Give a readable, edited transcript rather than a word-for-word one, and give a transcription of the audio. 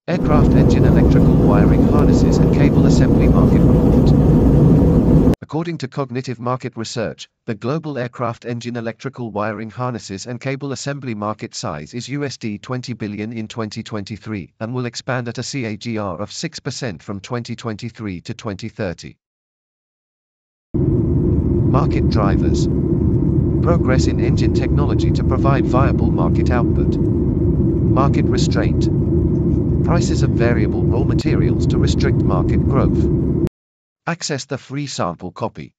Aircraft engine electrical wiring harnesses and cable assembly market report. According to Cognitive Market Research, the global aircraft engine electrical wiring harnesses and cable assembly market size is USD 20 billion in 2023 and will expand at a CAGR of 6% from 2023 to 2030. Market drivers. Progress in engine technology to provide viable market output. Market restraint. Prices of variable raw materials to restrict market growth. Access the free sample copy.